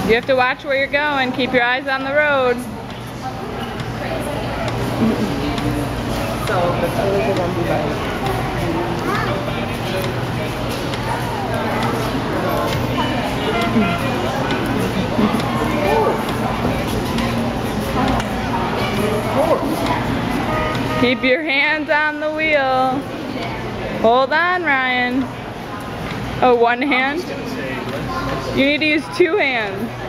You have to watch where you're going. Keep your eyes on the road. So the colors are gonna be right. Keep your hands on the wheel. Hold on, Ryan. Oh, one hand? You need to use two hands.